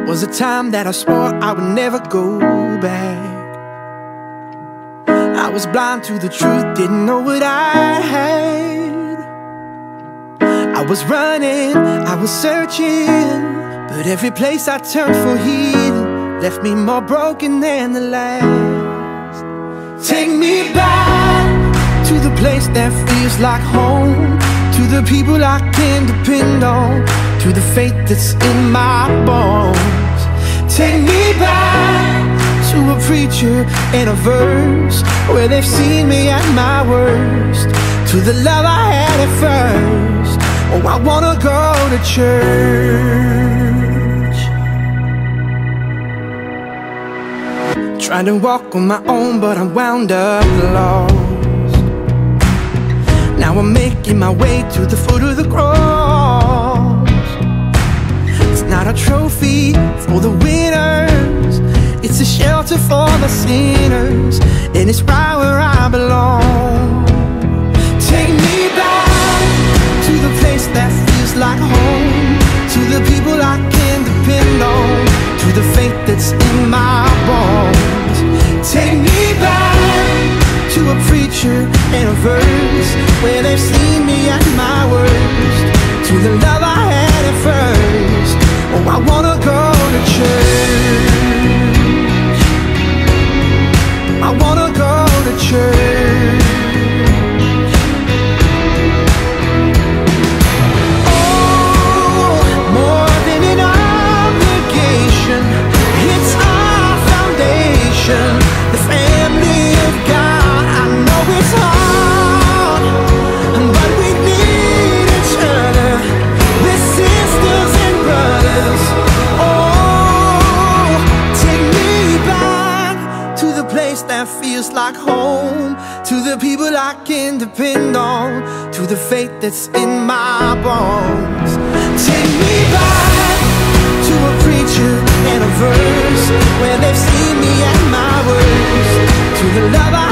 was a time that I swore I would never go back. I was blind to the truth, didn't know what I had. I was running, I was searching, but every place I turned for healing left me more broken than the last. Take me back to the place that feels like home, to the people I can depend on, to the faith that's in my bones. Take me back to a preacher and a verse where they've seen me at my worst, to the love I had at first. Oh, I wanna go to church. Trying to walk on my own, but I'm wound up lost. Now I'm making my way to the foot of the cross. It's not a trophy for the winners, it's a shelter for the sinners, and it's right where I belong. Take me back to the place that feels like home, to the people I can depend on, to the faith that's in my bones. Take me back to a preacher and a verse where they've seen me at my worst, to the love I had at first. Oh, I wanna go to church. I wanna go to church. Oh, more than an obligation, it's our foundation, the family of God. I know it's hard, but we need each other. We're sisters and brothers. Oh, take me back to the place that feels like home, to the people I can depend on, to the faith that's in my bones. Take me back to a preacher and a verse where they've seen me at my worst, to the love I